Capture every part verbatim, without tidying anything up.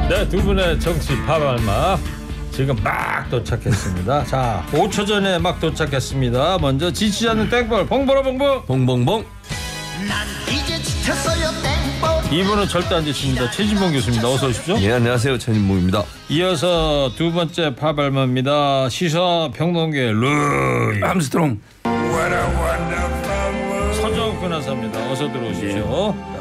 네, 두 분의 정치 파발마 지금 막 도착했습니다. 자, 오 초 전에 막 도착했습니다. 먼저 지치지 않는 땡벌 봉보라 봉보 봉봉봉. 난 이제 지쳤어요 땡벌. 이분은 절대 안 지칩니다. 최진봉 교수입니다. 어서 오십시오. 예, 안녕하세요, 최진봉입니다. 이어서 두 번째 파발마입니다. 시사평론계 루이 함스트롱. 서정욱 변호사입니다. 어서 들어오십시오. 자,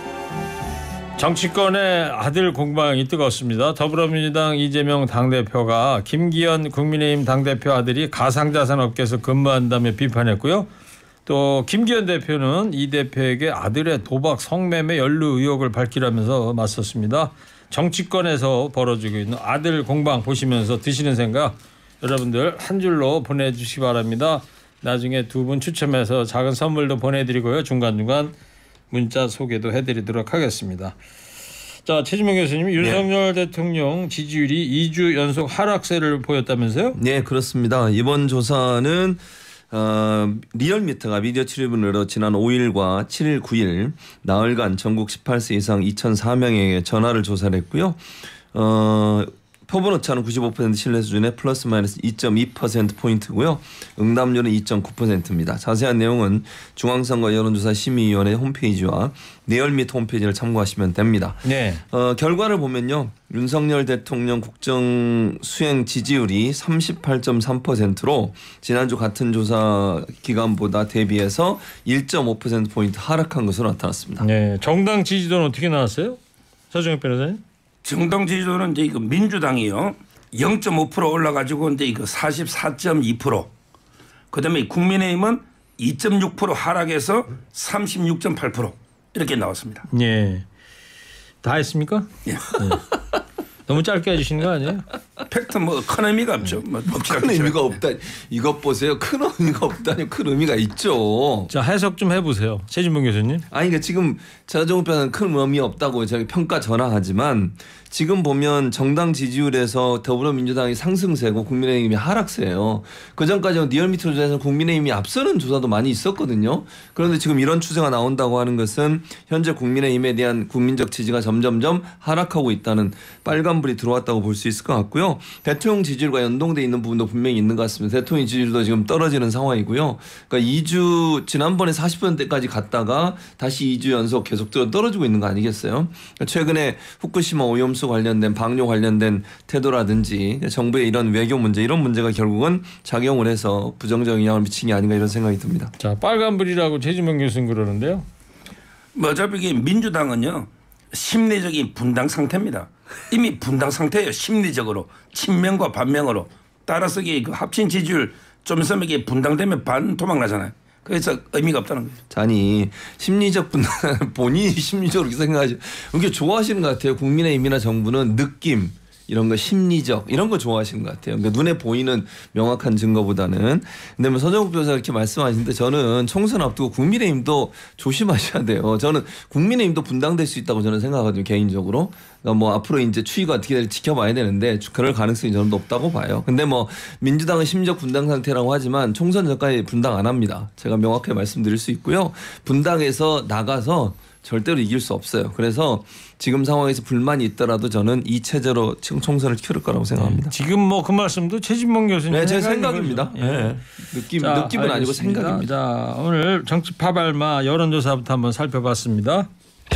정치권의 아들 공방이 뜨거웠습니다. 더불어민주당 이재명 당대표가 김기현 국민의힘 당대표 아들이 가상자산업계에서 근무한다며 비판했고요. 또 김기현 대표는 이 대표에게 아들의 도박 성매매 연루 의혹을 밝히라면서 맞섰습니다. 정치권에서 벌어지고 있는 아들 공방 보시면서 드시는 생각 여러분들 한 줄로 보내주시기 바랍니다. 나중에 두 분 추첨해서 작은 선물도 보내드리고요. 중간중간 문자 소개도 해드리도록 하겠습니다. 자, 최진봉 교수님, 윤석열 네. 대통령 지지율이 이 주 연속 하락세를 보였다면서요? 네, 그렇습니다. 이번 조사는 어, 리얼미터가 미디어 출입은으로 지난 오 일과 칠 일, 구 일 나흘간 전국 십팔 세 이상 이천사 명에게 전화를 조사를 했고요. 어, 표본 오차는 구십오 퍼센트 신뢰 수준의 플러스 마이너스 이 점 이 퍼센트 포인트고요. 응답률은 이 점 구 퍼센트입니다. 자세한 내용은 중앙선거 여론조사 심의위원회 홈페이지와 리얼미터 홈페이지를 참고하시면 됩니다. 네. 어, 결과를 보면요. 윤석열 대통령 국정 수행 지지율이 삼십팔 점 삼 퍼센트로 지난주 같은 조사 기간보다 대비해서 일 점 오 퍼센트 포인트 하락한 것으로 나타났습니다. 네. 정당 지지도는 어떻게 나왔어요? 서정욱 변호사님? 정당 지지도는 이제 이거 민주당이요 영 점 오 퍼센트 올라가지고 이제 이거 사십사 점 이 퍼센트. 그다음에 국민의힘은 이 점 육 퍼센트 하락해서 삼십육 점 팔 퍼센트 이렇게 나왔습니다. 예. 다 했습니까? 예. 네. 너무 짧게 해주시는 거 아니에요? 팩트 뭐 큰 의미가 없죠. 뭐 큰 의미가 없다. 이것 보세요. 큰 의미가 없다니 큰 의미가 있죠. 자, 해석 좀 해보세요. 최진봉 교수님. 아니 그러니까 지금 최정욱 변호사는 큰 의미 없다고 저기 평가 전하하지만 지금 보면 정당 지지율에서 더불어민주당이 상승세고 국민의힘이 하락세예요. 그전까지는 리얼미터 조사에서 국민의힘이 앞서는 조사도 많이 있었거든요. 그런데 지금 이런 추세가 나온다고 하는 것은 현재 국민의힘에 대한 국민적 지지가 점점점 하락하고 있다는 빨간불이 들어왔다고 볼 수 있을 것 같고요. 대통령 지지율과 연동돼 있는 부분도 분명히 있는 것 같습니다. 대통령 지지율도 지금 떨어지는 상황이고요. 그러니까 이 주 지난번에 사십 퍼센트대까지 갔다가 다시 이 주 연속 계속적으로 떨어지고 있는 거 아니겠어요? 그러니까 최근에 후쿠시마 오염수 관련된 방류 관련된 태도라든지 정부의 이런 외교 문제 이런 문제가 결국은 작용을 해서 부정적인 영향을 미친 게 아닌가 이런 생각이 듭니다. 자, 빨간불이라고 최진봉 교수님 그러는데요. 뭐 어차피 이게 민주당은요 심리적인 분당 상태입니다. 이미 분당 상태예요. 심리적으로 친명과 반명으로. 따라서 이게 그 합친 지지율 좀 있으면 이게 분당되면 반 도망 나잖아요. 그래서 의미가 없다는 거죠. 아니 심리적 분당 본인이 심리적으로 그렇게 생각하죠. 이렇게 좋아하시는 것 같아요. 국민의힘이나 정부는 느낌 이런 거 심리적 이런 거 좋아하시는 것 같아요. 그러니까 눈에 보이는 명확한 증거보다는. 근데 뭐 서정욱 변호사 이렇게 말씀하시는데 저는 총선 앞두고 국민의힘도 조심하셔야 돼요. 저는 국민의힘도 분당될 수 있다고 저는 생각하거든요. 개인적으로. 그러니까 뭐 앞으로 이제 추이가 어떻게 될지 지켜봐야 되는데 그럴 가능성이 저는 높다고 봐요. 근데 뭐 민주당은 심리적 분당 상태라고 하지만 총선 전까지 분당 안 합니다. 제가 명확하게 말씀드릴 수 있고요. 분당에서 나가서 절대로 이길 수 없어요. 그래서 지금 상황에서 불만이 있더라도 저는 이 체제로 총선을 치를 거라고 생각합니다. 네, 지금 뭐 그 말씀도 최진봉 교수님 네, 제 생각입니다. 예. 네. 느낌, 자, 느낌은 알겠습니다. 아니고 생각입니다. 자, 오늘 정치 파발마 여론조사부터 한번 살펴봤습니다.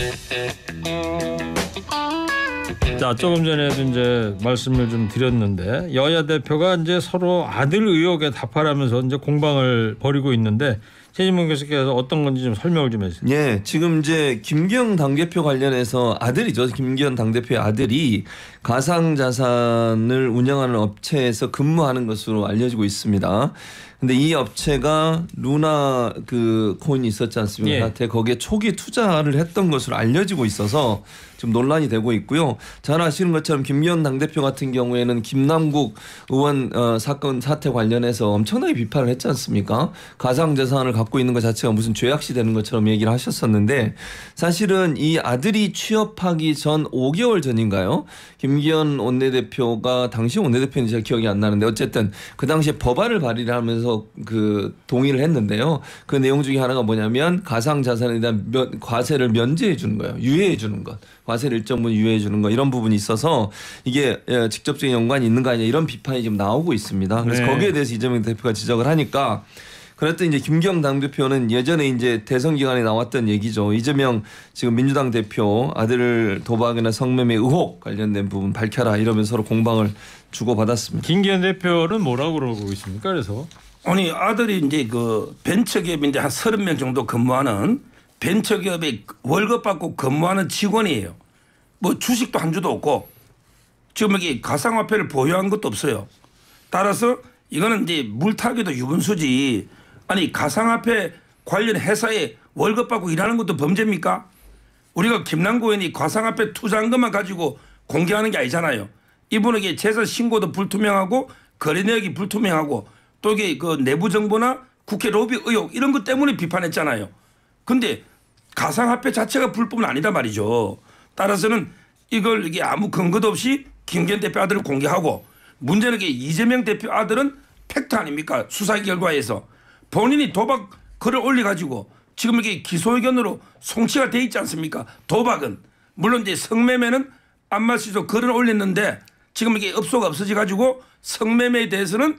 자, 조금 전에도 이제 말씀을 좀 드렸는데 여야 대표가 이제 서로 아들 의혹에 답하라면서 이제 공방을 벌이고 있는데 최진봉 교수께서 어떤 건지 좀 설명을 좀 해주세요. 예, 지금 이제 김기현 당대표 관련해서 아들이죠. 김기현 당대표의 아들이 가상자산을 운영하는 업체에서 근무하는 것으로 알려지고 있습니다. 근데 이 업체가 루나 그 코인이 있었지 않습니까? 예. 거기에 초기 투자를 했던 것으로 알려지고 있어서 지금 논란이 되고 있고요. 잘 아시는 것처럼 김기현 당대표 같은 경우에는 김남국 의원 어, 사건 사태 관련해서 엄청나게 비판을 했지 않습니까? 가상자산을 갖고 있는 것 자체가 무슨 죄악시 되는 것처럼 얘기를 하셨었는데 사실은 이 아들이 취업하기 전 오 개월 전인가요? 김기현 원내대표가 당시 원내대표인지 잘 기억이 안 나는데 어쨌든 그 당시에 법안을 발의를 하면서 거 그 동의를 했는데요. 그 내용 중에 하나가 뭐냐면 가상 자산에 대한 면, 과세를 면제해 주는 거예요. 유예해 주는 것. 과세를 일정 부분 유예해 주는 거 이런 부분이 있어서 이게 직접적인 연관이 있는 거 아니냐 이런 비판이 지금 나오고 있습니다. 그래서 네. 거기에 대해서 이재명 대표가 지적을 하니까 그랬더니 이제 김기현 당대표는 예전에 이제 대선 기간에 나왔던 얘기죠. 이재명 지금 민주당 대표 아들 도박이나 성매매 의혹 관련된 부분 밝혀라 이러면서 서로 공방을 주고받았습니다. 김기현 대표는 뭐라고 그러고 있습니까? 그래서 아니 아들이 이제 그 벤처기업인데 한 서른 명 정도 근무하는 벤처기업에 월급 받고 근무하는 직원이에요. 뭐 주식도 한 주도 없고 지금 여기 가상화폐를 보유한 것도 없어요. 따라서 이거는 이제 물타기도 유분수지. 아니 가상화폐 관련 회사에 월급 받고 일하는 것도 범죄입니까? 우리가 김남국 의원이 가상화폐 투자한 것만 가지고 공개하는 게 아니잖아요. 이분에게 재산 신고도 불투명하고 거래 내역이 불투명하고 또 이게 그 내부 정보나 국회 로비 의혹 이런 것 때문에 비판했잖아요. 근데 가상화폐 자체가 불법은 아니다 말이죠. 따라서는 이걸 이게 아무 근거도 없이 김기현 대표 아들을 공개하고 문제는 게 이재명 대표 아들은 팩트 아닙니까? 수사 결과에서 본인이 도박 글을 올려가지고 지금 이렇게 기소 의견으로 송치가 돼 있지 않습니까? 도박은 물론 이제 성매매는 안마시도 글을 올렸는데 지금 이게 업소가 없어져 가지고 성매매에 대해서는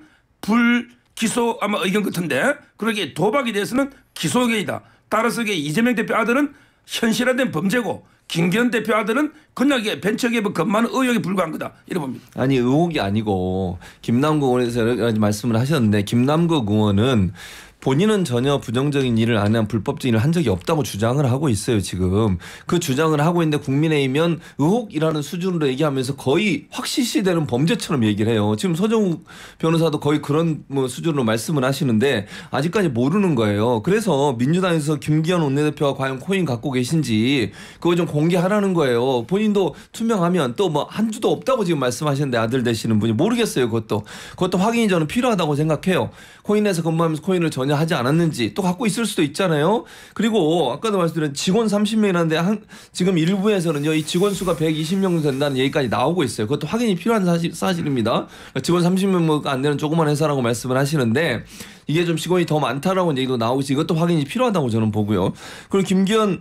불기소 아마 의견 같은데 그러게 도박에 대해서는 기소 의견이다. 따라서 이게 이재명 대표 아들은 현실화된 범죄고 김기현 대표 아들은 그냥 이게 벤처기업에 근무하는 의혹에 불과한 거다. 이래 봅니다. 아니 의혹이 아니고 김남국 의원에서 여러 가지 말씀을 하셨는데 김남국 의원은 본인은 전혀 부정적인 일을 안 한 불법적인 일을 한 적이 없다고 주장을 하고 있어요. 지금 그 주장을 하고 있는데 국민의힘은 의혹이라는 수준으로 얘기하면서 거의 확실시되는 범죄처럼 얘기를 해요. 지금 서정욱 변호사도 거의 그런 뭐 수준으로 말씀을 하시는데 아직까지 모르는 거예요. 그래서 민주당에서 김기현 원내대표가 과연 코인 갖고 계신지 그거 좀 공개하라는 거예요. 본인도 투명하면 또 뭐 한 주도 없다고 지금 말씀하셨는데 아들 되시는 분이 모르겠어요. 그것도 그것도 확인이 저는 필요하다고 생각해요. 코인에서 근무하면서 코인을 전혀 하지 않았는지 또 갖고 있을 수도 있잖아요. 그리고 아까도 말씀드린 직원 삼십 명이라는데 한 지금 일부에서는요 이 직원 수가 백이십 명 된다는 얘기까지 나오고 있어요. 그것도 확인이 필요한 사실, 사실입니다. 직원 삼십 명가 안 되는 조그만 회사라고 말씀을 하시는데 이게 좀 직원이 더 많다라고 얘기도 나오고 있어요. 이것도 확인이 필요하다고 저는 보고요. 그리고 김기현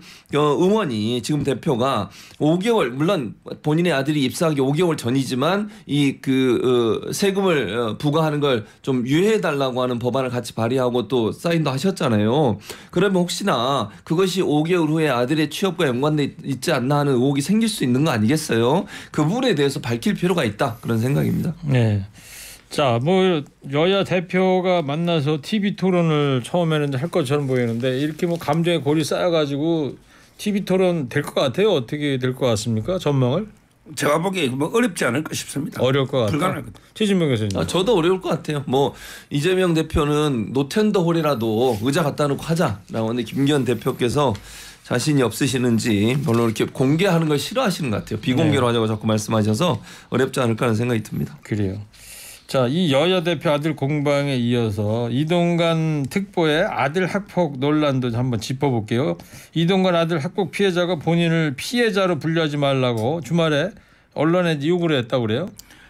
의원이 지금 대표가 오 개월 물론 본인의 아들이 입사하기 오 개월 전이지만 이 그 어, 세금을 부과하는 걸 좀 유예해 달라고 하는 법안을 같이 발의하고 또 사인도 하셨잖아요. 그러면 혹시나 그것이 오 개월 후에 아들의 취업과 연관돼 있지 않나 하는 의혹이 생길 수 있는 거 아니겠어요? 그 부분에 대해서 밝힐 필요가 있다 그런 생각입니다. 네. 자, 뭐 여야 대표가 만나서 티비 토론을 처음에는 할 것처럼 보이는데 이렇게 뭐 감정의 골이 쌓여가지고 티비 토론 될 것 같아요. 어떻게 될 것 같습니까? 전망을? 제가 보기에 뭐 어렵지 않을까 싶습니다. 어려울 것 같다. 불가능할 것 같아요. 최진명 교수님. 아, 저도 어려울 것 같아요. 뭐 이재명 대표는 노텐더홀이라도 의자 갖다 놓고 하자라고 하는데 김기현 대표께서 자신이 없으시는지 별로 이렇게 공개하는 걸 싫어하시는 것 같아요. 비공개로 네. 하자고 자꾸 말씀하셔서 어렵지 않을까 하는 생각이 듭니다. 그래요. 자, 이 여야 대표 아들 공방에 이어서 이동관 특보의 아들 학폭 논란도 한번 짚어볼게요. 이동관 아들 학폭 피해자가 본인을 피해자로 분류하지 말라고 주말에 언론에 요구를 했다고 그래요?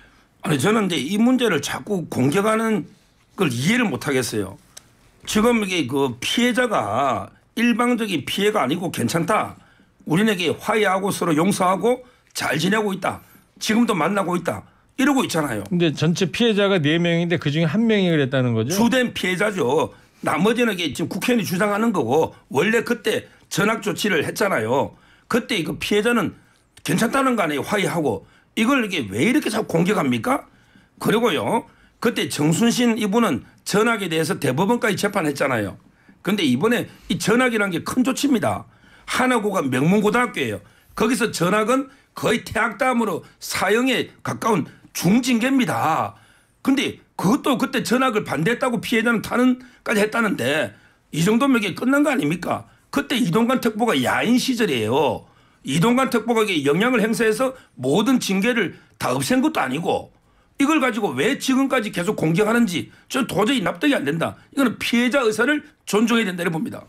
아니 저는 이제 이 문제를 자꾸 공격하는 걸 이해를 못 하겠어요. 지금 이게 그 피해자가 일방적인 피해가 아니고 괜찮다. 우리에게 화해하고 서로 용서하고 잘 지내고 있다. 지금도 만나고 있다. 이러고 있잖아요. 근데 전체 피해자가 네 명인데 그중에 한 명이 그랬다는 거죠? 주된 피해자죠. 나머지는 이게 지금 국회의원이 주장하는 거고 원래 그때 전학 조치를 했잖아요. 그때 그 피해자는 괜찮다는 거 아니에요. 화해하고. 이걸 이게 왜 이렇게 자꾸 공격합니까? 그리고요. 그때 정순신 이분은 전학에 대해서 대법원까지 재판했잖아요. 그런데 이번에 이 전학이라는 게 큰 조치입니다. 하나고가 명문고등학교예요. 거기서 전학은 거의 퇴학담으로 사형에 가까운 중징계입니다. 근데 그것도 그때 전학을 반대했다고 피해자는 탄원까지 했다는데 이 정도면 이게 끝난 거 아닙니까? 그때 이동관 특보가 야인 시절이에요. 이동관 특보가 영향을 행사해서 모든 징계를 다 없앤 것도 아니고 이걸 가지고 왜 지금까지 계속 공격하는지 저는 도저히 납득이 안 된다. 이거는 피해자 의사를 존중해야 된다 이렇게 봅니다.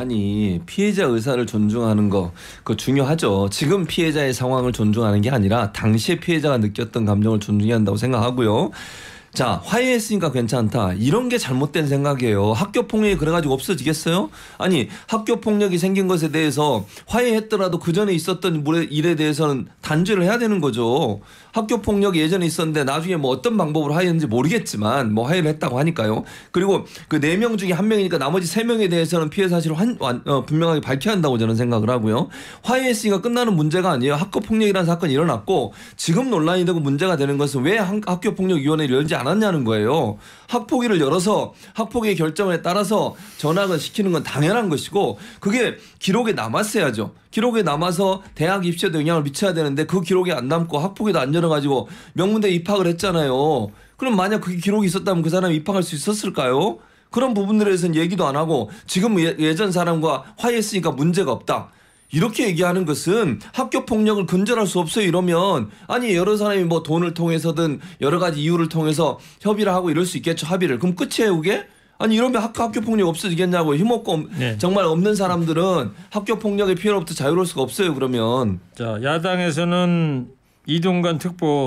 아니 피해자 의사를 존중하는 거 그거 중요하죠. 지금 피해자의 상황을 존중하는 게 아니라 당시에 피해자가 느꼈던 감정을 존중해야 한다고 생각하고요. 자, 화해했으니까 괜찮다. 이런 게 잘못된 생각이에요. 학교 폭력이 그래가지고 없어지겠어요? 아니, 학교 폭력이 생긴 것에 대해서 화해했더라도 그 전에 있었던 일에 대해서는 단죄를 해야 되는 거죠. 학교 폭력이 예전에 있었는데 나중에 뭐 어떤 방법으로 화해했는지 모르겠지만 뭐 화해를 했다고 하니까요. 그리고 그 네 명 중에 한 명이니까 나머지 세 명에 대해서는 피해 사실을 환, 완, 어, 분명하게 밝혀야 한다고 저는 생각을 하고요. 화해했으니까 끝나는 문제가 아니에요. 학교 폭력이라는 사건이 일어났고 지금 논란이 되고 문제가 되는 것은 왜 학교 폭력위원회를 열지 않았냐는 거예요. 학폭위를 열어서 학폭위의 결정에 따라서 전학을 시키는 건 당연한 것이고 그게 기록에 남았어야죠. 기록에 남아서 대학 입시에도 영향을 미쳐야 되는데 그 기록이 안 남고 학폭위도 안 열어가지고 명문대 입학을 했잖아요. 그럼 만약 그 기록이 있었다면 그 사람이 입학할 수 있었을까요? 그런 부분들에 대해서는 얘기도 안 하고 지금 예전 사람과 화해했으니까 문제가 없다. 이렇게 얘기하는 것은 학교 폭력을 근절할 수 없어요. 이러면 아니 여러 사람이 뭐 돈을 통해서든 여러 가지 이유를 통해서 협의를 하고 이럴 수 있겠죠. 합의를. 그럼 끝이에요 그게? 아니 이러면 학교, 학교 폭력이 없어지겠냐고. 힘없고 네. 정말 없는 사람들은 학교 폭력의 피해로부터 자유로울 수가 없어요. 그러면. 자, 야당에서는 이동관 특보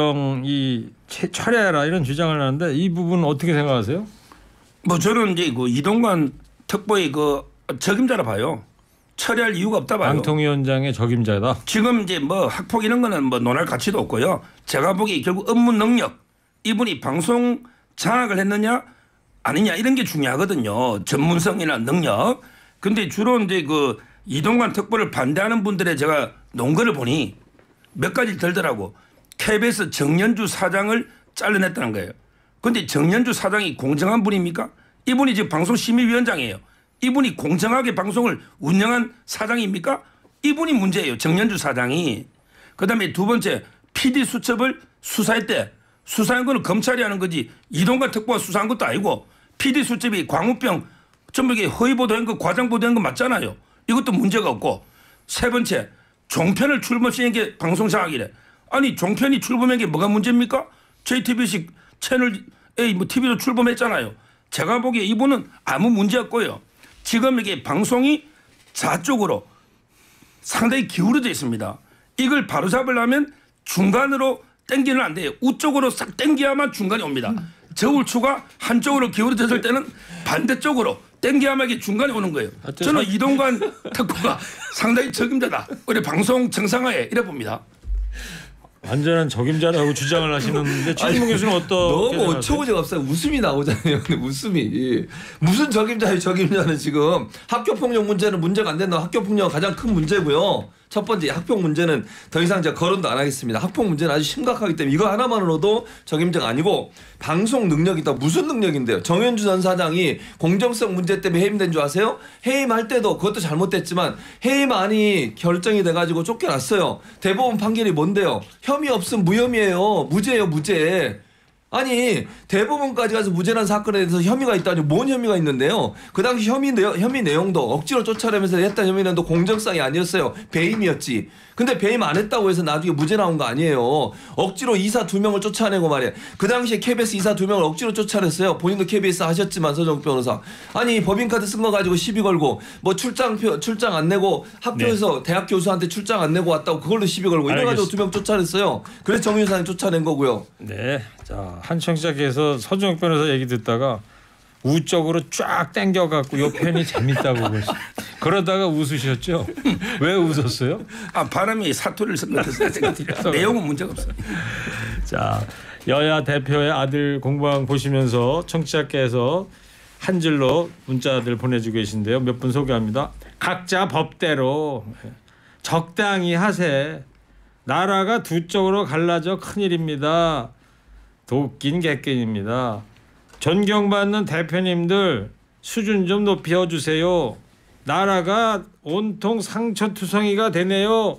내정이 철회하라 이런 주장을 하는데 이 부분은 어떻게 생각하세요? 뭐 저는 이제 그 이동관 특보의 그 적임자라 봐요. 처리할 이유가 없다 봐요. 방통위원장의 적임자다. 지금 이제 뭐 학폭 이런 거는 뭐 논할 가치도 없고요. 제가 보기에 결국 업무 능력, 이분이 방송 장악을 했느냐 아니냐 이런 게 중요하거든요. 전문성이나 능력. 근데 주로 이제 그 이동관 특보를 반대하는 분들의 제가 논거를 보니 몇 가지 들더라고. 케이비에스 정연주 사장을 잘라냈다는 거예요. 근데 정연주 사장이 공정한 분입니까? 이분이 지금 방송심의위원장이에요. 이분이 공정하게 방송을 운영한 사장입니까? 이분이 문제예요. 정연주 사장이. 그다음에 두 번째 피디 수첩을 수사했대. 수사한 거는 검찰이 하는 거지 이동관 특보가 수사한 것도 아니고 피디 수첩이 광우병 전부 이게 허위 보도한 거 과장 보도한 거 맞잖아요. 이것도 문제가 없고 세 번째 종편을 출범시킨 게 방송 장악이래. 아니 종편이 출범한 게 뭐가 문제입니까? 제이티비씨 채널 A 뭐 티비도 출범했잖아요. 제가 보기에 이분은 아무 문제 없고요. 지금 이게 방송이 좌쪽으로 상당히 기울어져 있습니다. 이걸 바로잡으려면 중간으로 땡기는 안 돼요. 우쪽으로 싹 땡겨야만 중간이 옵니다. 저울추가 한쪽으로 기울어졌을 때는 반대쪽으로 땡겨야만 이게 중간에 오는 거예요. 저는 이동관 특보가 상당히 적임자다. 우리 방송 정상화에 이래 봅니다. 완전한 적임자라고 주장을 하시는데 최진봉 교수는 어떻게 너무 어처구니가 없어요. 웃음이 나오잖아요. 근데 웃음이 무슨 적임자예요. 적임자는 지금 학교 폭력 문제는 문제가 안 된다. 학교 폭력은 가장 큰 문제고요. 첫 번째 학폭 문제는 더 이상 제가 거론도 안 하겠습니다. 학폭 문제는 아주 심각하기 때문에 이거 하나만으로도 적임자가 아니고 방송 능력이 있다. 무슨 능력인데요? 정연주 전 사장이 공정성 문제 때문에 해임된 줄 아세요? 해임할 때도 그것도 잘못됐지만 해임안이 결정이 돼가지고 쫓겨났어요. 대법원 판결이 뭔데요? 혐의 없음 무혐의예요. 무죄예요. 무죄. 아니 대법원까지 가서 무죄란 사건에 대해서 혐의가 있다니 뭔 혐의가 있는데요. 그 당시 혐의, 내용, 혐의 내용도 억지로 쫓아내면서 했던 혐의는 또 공정성이 아니었어요. 배임이었지. 근데 배임 안 했다고 해서 나중에 무죄 나온 거 아니에요. 억지로 이사 두 명을 쫓아내고 말이야. 그 당시에 케이비에스 이사 두 명을 억지로 쫓아냈어요. 본인도 케이비에스 하셨지만 서정욱 변호사. 아니 법인카드 쓴 거 가지고 시비 걸고 뭐 출장표 출장 안 내고 학교에서 네. 대학 교수한테 출장 안 내고 왔다고 그걸로 시비 걸고 이래가지고 두 명 쫓아냈어요. 그래서 정윤상이 쫓아낸 거고요. 네. 자, 한 청취자께서 서정욱 변호사 얘기 듣다가 우쪽으로 쫙 당겨갖고 요 편이 재밌다고 그러시. 그러다가 웃으셨죠? 왜 웃었어요? 아 바람이 사투리를 쓴 것 같아서 내용은 문제가 없어요. 자, 여야 대표의 아들 공방 보시면서 청취자께서 한 줄로 문자들 보내주고 계신데요. 몇 분 소개합니다. 각자 법대로 적당히 하세. 나라가 두 쪽으로 갈라져 큰일입니다. 도끼인 객견입니다. 존경받는 대표님들 수준 좀 높여주세요. 나라가 온통 상처투성이가 되네요.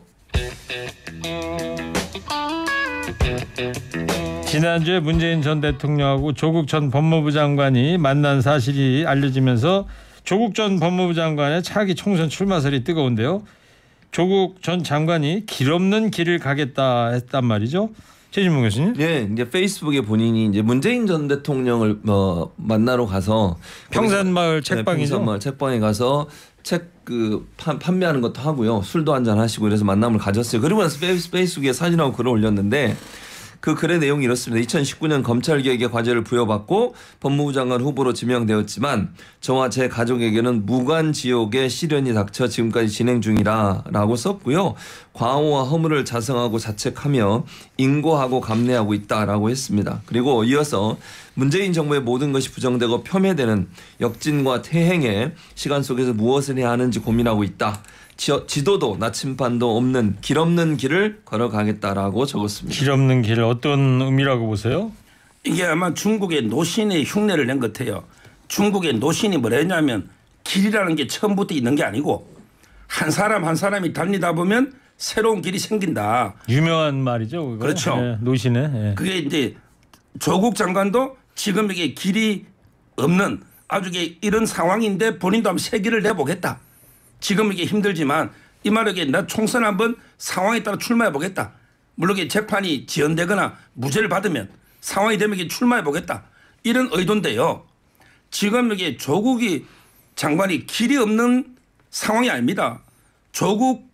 지난주에 문재인 전 대통령하고 조국 전 법무부 장관이 만난 사실이 알려지면서 조국 전 법무부 장관의 차기 총선 출마설이 뜨거운데요. 조국 전 장관이 길 없는 길을 가겠다 했단 말이죠. 최진봉 교수님. 예, 이제 페이스북에 본인이 이제 문재인 전 대통령을 어, 만나러 가서 평산마을 책방이죠. 네, 평산마을 책방에 가서 책 그 판매하는 것도 하고요. 술도 한잔 하시고 그래서 만남을 가졌어요. 그리고 나서 페이스북에 사진하고 글을 올렸는데 그 글의 내용이 이렇습니다. 이천십구 년 검찰개혁의 과제를 부여받고 법무부 장관 후보로 지명되었지만 저와 제 가족에게는 무관지옥의 시련이 닥쳐 지금까지 진행 중이라라고 썼고요. 과오와 허물을 자성하고 자책하며 인고하고 감내하고 있다라고 했습니다. 그리고 이어서 문재인 정부의 모든 것이 부정되고 폄훼되는 역진과 퇴행의 시간 속에서 무엇을 해야 하는지 고민하고 있다. 지도도 나침반도 없는 길 없는 길을 걸어가겠다라고 적었습니다. 길 없는 길 어떤 의미라고 보세요? 이게 아마 중국의 노신의 흉내를 낸 것 같아요. 중국의 노신이 뭐라 했냐면 길이라는 게 처음부터 있는 게 아니고 한 사람 한 사람이 달리다 보면 새로운 길이 생긴다. 유명한 말이죠. 그거? 그렇죠. 예, 노신의. 예. 그게 이제 조국 장관도 지금 이게 길이 없는 아주 이런 상황인데 본인도 한번 새 길을 내보겠다. 지금 이게 힘들지만 이 말에 나 총선 한번 상황에 따라 출마해 보겠다. 물론 이게 재판이 지연되거나 무죄를 받으면 상황이 되면 이게 출마해 보겠다. 이런 의도인데요. 지금 이게 조국이 장관이 길이 없는 상황이 아닙니다. 조국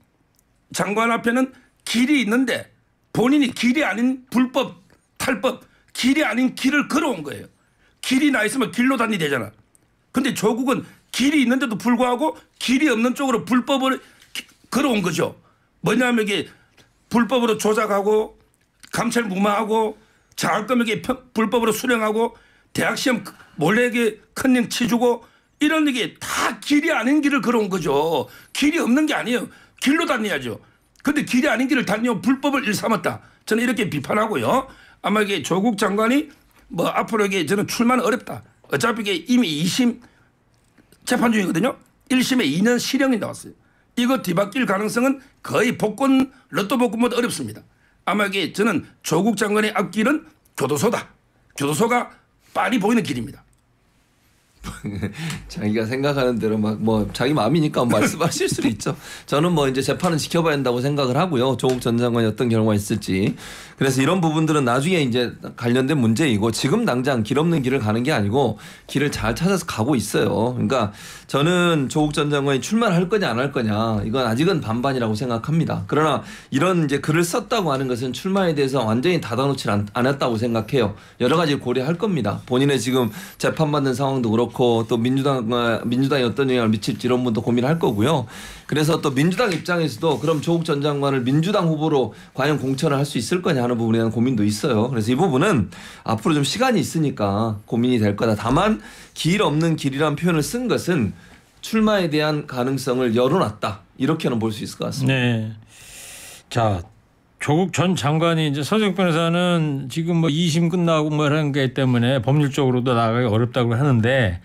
장관 앞에는 길이 있는데 본인이 길이 아닌 불법, 탈법, 길이 아닌 길을 걸어온 거예요. 길이 나 있으면 길로 다니 되잖아. 근데 조국은 길이 있는데도 불구하고 길이 없는 쪽으로 불법을 걸어온 거죠. 뭐냐면 이게 불법으로 조작하고 감찰 무마하고 장학금에게 불법으로 수령하고 대학 시험 몰래 큰님 치주고 이런 게 다 길이 아닌 길을 걸어온 거죠. 길이 없는 게 아니에요. 길로 다녀야죠. 근데 길이 아닌 길을 다니며 불법을 일삼았다. 저는 이렇게 비판하고요. 아마 이게 조국 장관이 뭐 앞으로 이게 저는 출마는 어렵다. 어차피 이게 이미 이 심 재판 중이거든요. 일 심에 이 년 실형이 나왔어요. 이거 뒤바뀔 가능성은 거의 복권 로또 복권보다 어렵습니다. 아마 이게 저는 조국 장관의 앞길은 교도소다. 교도소가 빨리 보이는 길입니다. 자기가 생각하는 대로 막 뭐 자기 마음이니까 말씀하실 수도 있죠. 저는 뭐 이제 재판은 지켜봐야 한다고 생각을 하고요. 조국 전 장관이 어떤 결과가 있을지. 그래서 이런 부분들은 나중에 이제 관련된 문제이고 지금 당장 길 없는 길을 가는 게 아니고 길을 잘 찾아서 가고 있어요. 그러니까 저는 조국 전 장관이 출마를 할 거냐 안 할 거냐 이건 아직은 반반이라고 생각합니다. 그러나 이런 이제 글을 썼다고 하는 것은 출마에 대해서 완전히 닫아놓지 않았다고 생각해요. 여러 가지 고려할 겁니다. 본인의 지금 재판받는 상황도 그렇고 또 민주당 민주당이 어떤 영향을 미칠지 이런 분도 고민할 거고요. 그래서 또 민주당 입장에서도 그럼 조국 전 장관을 민주당 후보로 과연 공천을 할 수 있을 거냐 하는 부분에 대한 고민도 있어요. 그래서 이 부분은 앞으로 좀 시간이 있으니까 고민이 될 거다. 다만 길 없는 길이라는 표현을 쓴 것은 출마에 대한 가능성을 열어놨다. 이렇게는 볼 수 있을 것 같습니다. 네. 자, 조국 전 장관이 이제 서재욱 변호사는 지금 뭐 이 심 끝나고 뭐 하는 게 때문에 법률적으로도 나가기 어렵다고 하는데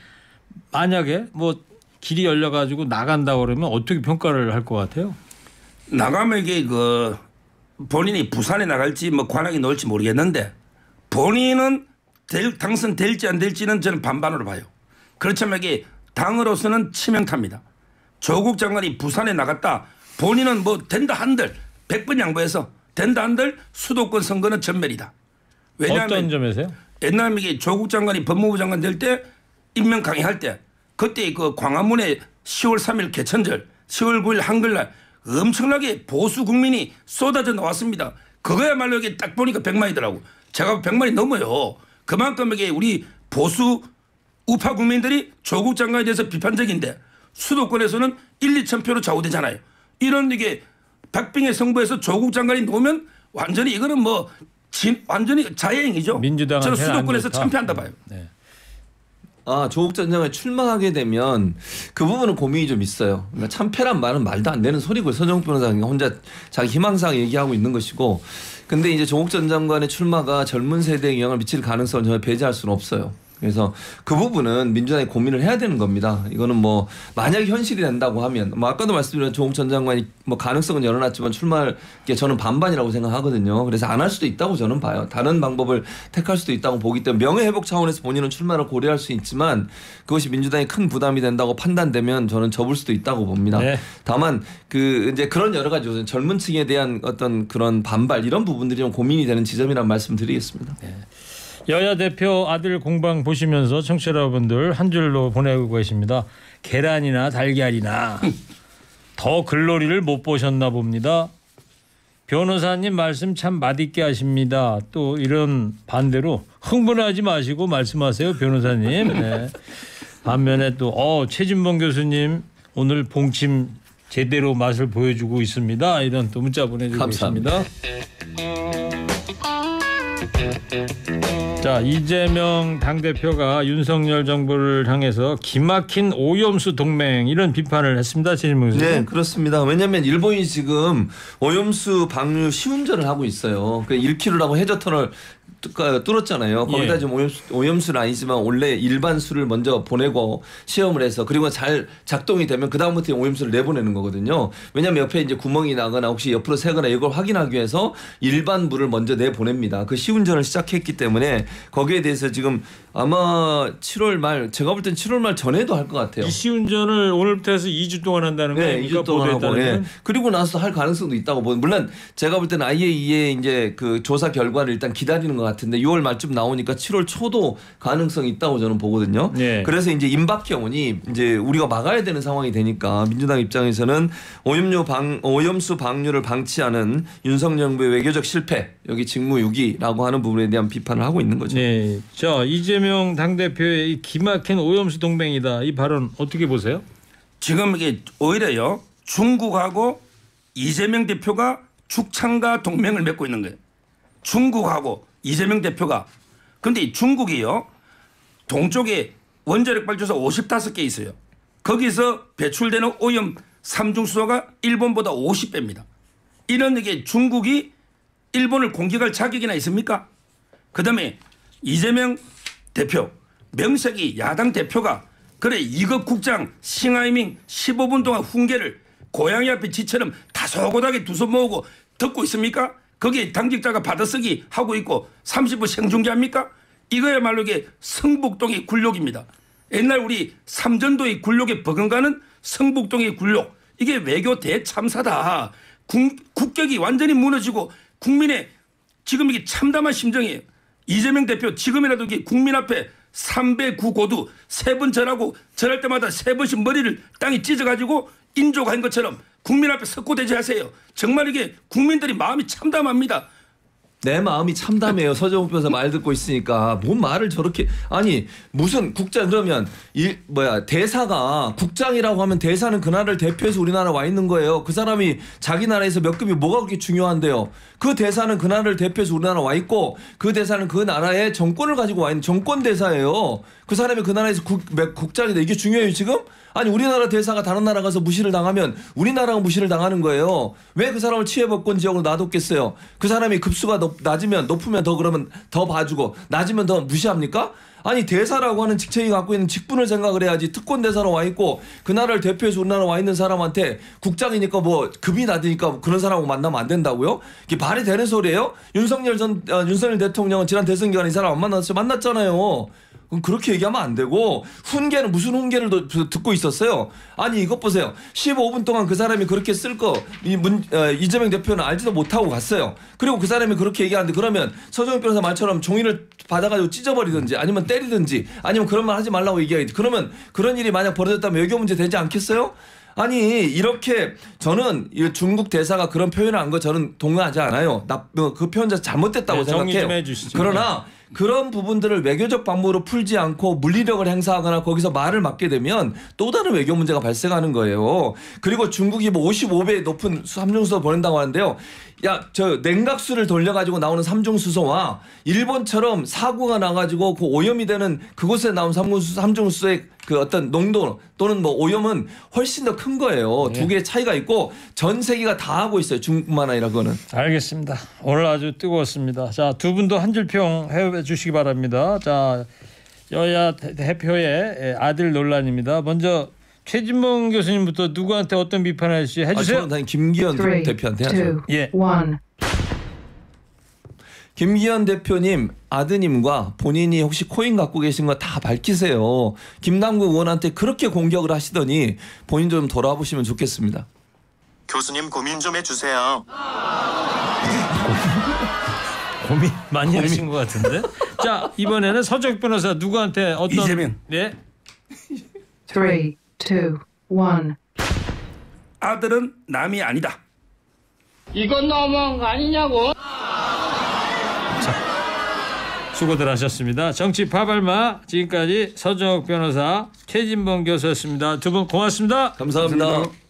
만약에 뭐 길이 열려가지고 나간다 그러면 어떻게 평가를 할 것 같아요? 나가면 이게 그 본인이 부산에 나갈지 뭐 관악에 놓을지 모르겠는데 본인은 될, 당선될지 안 될지는 저는 반반으로 봐요. 그렇지만 이게 당으로서는 치명타입니다. 조국 장관이 부산에 나갔다. 본인은 뭐 된다 한들 백 번 양보해서 된다 한들 수도권 선거는 전멸이다. 왜냐하면 어떤 점에서요? 옛날에 이게 조국 장관이 법무부 장관 될 때 임명 강행할 때 그때 그 광화문에 시월 삼일 개천절, 시월 구일 한글날 엄청나게 보수 국민이 쏟아져 나왔습니다. 그거야말로 이게 딱 보니까 백만이더라고. 제가 백만이 넘어요. 그만큼 이게 우리 보수 우파 국민들이 조국 장관에 대해서 비판적인데 수도권에서는 일, 이천 표로 좌우되잖아요. 이런 이게 박빙의 승부에서 조국 장관이 놓으면 완전히 이거는 뭐 진, 완전히 자해행위죠. 민주당한테는 저는 수도권에서 안 좋다. 참패한다 봐요. 네. 아, 조국 전 장관이 출마하게 되면 그 부분은 고민이 좀 있어요. 그러니까 참패란 말은 말도 안 되는 소리고 서정욱 변호사가 혼자 자기 희망사항 얘기하고 있는 것이고 근데 이제 조국 전 장관의 출마가 젊은 세대에 영향을 미칠 가능성을 전혀 배제할 수는 없어요. 그래서 그 부분은 민주당이 고민을 해야 되는 겁니다. 이거는 뭐 만약 현실이 된다고 하면 뭐 아까도 말씀드린 조국 전 장관이 뭐 가능성은 열어놨지만 출마할 게 저는 반반이라고 생각하거든요. 그래서 안 할 수도 있다고 저는 봐요. 다른 방법을 택할 수도 있다고 보기 때문에 명예회복 차원에서 본인은 출마를 고려할 수 있지만 그것이 민주당이 큰 부담이 된다고 판단되면 저는 접을 수도 있다고 봅니다. 네. 다만 그 이제 그런 여러 가지 젊은 층에 대한 어떤 그런 반발 이런 부분들이 좀 고민이 되는 지점이라는 말씀드리겠습니다. 네. 여야 대표 아들 공방 보시면서 청취자 여러분들 한 줄로 보내고 계십니다. 계란이나 달걀이나 더 글로리를 못 보셨나 봅니다. 변호사님 말씀 참 맛있게 하십니다. 또 이런 반대로 흥분하지 마시고 말씀하세요, 변호사님. 네. 반면에 또 어, 최진봉 교수님 오늘 봉침 제대로 맛을 보여주고 있습니다. 이런 또 문자 보내주고 감사합니다. 있습니다. 자, 이재명 당대표가 윤석열 정부를 향해서 기막힌 오염수 동맹 이런 비판을 했습니다. 최진봉 교수님. 네, 그렇습니다. 왜냐하면 일본이 지금 오염수 방류 시운전을 하고 있어요. 그 일 킬로미터라고 해저터널 뚫었잖아요. 거기다 예. 지금 오염수, 오염수는 아니지만 원래 일반 수를 먼저 보내고 시험을 해서 그리고 잘 작동이 되면 그 다음부터 오염수를 내보내는 거거든요. 왜냐하면 옆에 이제 구멍이 나거나 혹시 옆으로 새거나 이걸 확인하기 위해서 일반 물을 먼저 내보냅니다. 그 시운전을 시작했기 때문에 거기에 대해서 지금 아마 칠월 말 제가 볼 땐 칠월 말 전에도 할 것 같아요. 이 시운전을 오늘부터 해서 이 주 동안 한다는 거예요. 네, 이 주 동안 하고, 예. 그리고 나서 할 가능성도 있다고 보는. 물론 제가 볼 때는 아이에이이의 이제 그 조사 결과를 일단 기다리는 것 같은데 유월 말쯤 나오니까 칠월 초도 가능성이 있다고 저는 보거든요. 네. 그래서 이제 임박경운이 이제 우리가 막아야 되는 상황이 되니까 민주당 입장에서는 오염료 방 오염수 방류를 방치하는 윤석열 정부의 외교적 실패 여기 직무유기라고 하는 부분에 대한 비판을 하고 있는 거죠. 네, 자 이재명 당대표의 이 기막힌 오염수 동맹이다 이 발언 어떻게 보세요? 지금 이게 오히려요 중국하고 이재명 대표가 죽창과 동맹을 맺고 있는 거예요. 중국하고 이재명 대표가. 그런데 중국이요 동쪽에 원자력 발전소 오십오 개 있어요. 거기서 배출되는 오염 삼중수소가 일본보다 오십 배입니다. 이런 게 중국이 일본을 공격할 자격이나 있습니까? 그다음에 이재명 대표 명색이 야당 대표가 그래 이급 국장 싱하이밍 십오 분 동안 훈계를 고양이 앞에 쥐처럼 다소곳하게 두 손 모으고 듣고 있습니까? 거기에 당직자가 받아쓰기 하고 있고 삼십 분 생중계합니까? 이거야말로 이게 성북동의 굴욕입니다. 옛날 우리 삼전도의 굴욕에 버금가는 성북동의 굴욕. 이게 외교 대참사다. 국, 국격이 완전히 무너지고 국민의 지금 이게 참담한 심정이에요. 이재명 대표 지금이라도 이게 국민 앞에 삼 배 구 고두 세 번 절하고 절할 때마다 세 번씩 머리를 땅에 찢어가지고 인조가 한 것처럼 국민 앞에 석고대죄하세요. 정말 이게 국민들이 마음이 참담합니다. 내 마음이 참담해요. 서정욱 변호사 말 듣고 있으니까 뭔 말을 저렇게 아니 무슨 국장 그러면 일 뭐야 대사가 국장이라고 하면 대사는 그 나라를 대표해서 우리나라 와 있는 거예요. 그 사람이 자기 나라에서 몇 급이 뭐가 그렇게 중요한데요. 그 대사는 그 나라를 대표해서 우리나라 와 있고 그 대사는 그 나라의 정권을 가지고 와 있는 정권 대사예요. 그 사람이 그 나라에서 국, 국장이다. 이게 중요해요 지금? 아니 우리나라 대사가 다른 나라 가서 무시를 당하면 우리나라가 무시를 당하는 거예요. 왜 그 사람을 취해법권 지역으로 놔뒀겠어요. 그 사람이 급수가 높, 낮으면 높으면 더 그러면 더 봐주고 낮으면 더 무시합니까? 아니 대사라고 하는 직책이 갖고 있는 직분을 생각을 해야지. 특권 대사로 와 있고 그 나라를 대표해서 우리나라 와 있는 사람한테 국장이니까 뭐 급이 낮으니까 그런 사람하고 만나면 안 된다고요? 이게 말이 되는 소리예요? 윤석열 전 어, 윤석열 대통령은 지난 대선 기간에 이 사람 안 만났어 만났잖아요. 그럼 그렇게 얘기하면 안 되고 훈계는 무슨 훈계를 듣고 있었어요? 아니 이것 보세요. 십오 분 동안 그 사람이 그렇게 쓸 거 이 문 어, 이재명 대표는 알지도 못하고 갔어요. 그리고 그 사람이 그렇게 얘기하는데 그러면 서정욱 변호사 말처럼 종이를 받아가지고 찢어버리든지 아니면 때리든지 아니면 그런 말 하지 말라고 얘기하겠지. 그러면 그런 일이 만약 벌어졌다면 외교 문제 되지 않겠어요? 아니 이렇게 저는 중국 대사가 그런 표현을 한 거 저는 동의하지 않아요. 나, 그 표현 자체 잘못됐다고 네, 정리 생각해요. 좀 해주시죠. 그러나 그런 부분들을 외교적 방법으로 풀지 않고 물리력을 행사하거나 거기서 말을 막게 되면 또 다른 외교 문제가 발생하는 거예요. 그리고 중국이 뭐 오십오 배 높은 삼중수소 보낸다고 하는데요. 야, 저 냉각수를 돌려가지고 나오는 삼중수소와 일본처럼 사고가 나가지고 그 오염이 되는 그곳에 나온 삼중수소, 삼중수소의 그 어떤 농도 또는 뭐 오염은 훨씬 더 큰 거예요. 네. 두 개의 차이가 있고 전 세계가 다 하고 있어요. 중국뿐만 아니라 그거는. 알겠습니다. 오늘 아주 뜨거웠습니다. 자, 두 분도 한 줄 평 해주시기 바랍니다. 자, 여야 대표의 아들 논란입니다. 먼저 최진봉 교수님부터 누구한테 어떤 비판을 할지 해주세요. 아, 저는 당연히 김기현 Three, 대표한테 하죠. two, 예. one. 김기현 대표님 아드님과 본인이 혹시 코인 갖고 계신 거 다 밝히세요. 김남국 의원한테 그렇게 공격을 하시더니 본인 좀 돌아보시면 좋겠습니다. 교수님 고민 좀 해주세요. 고민 많이 하신 것 같은데. 자, 이번에는 서정욱 변호사 누구한테 어떤 이재명. 네. Three, two, one. 아들은 남이 아니다. 이건 너무한 거 아니냐고. 수고들 하셨습니다. 정치 파발마 지금까지 서정욱 변호사, 최진봉 교수였습니다. 두 분 고맙습니다. 감사합니다.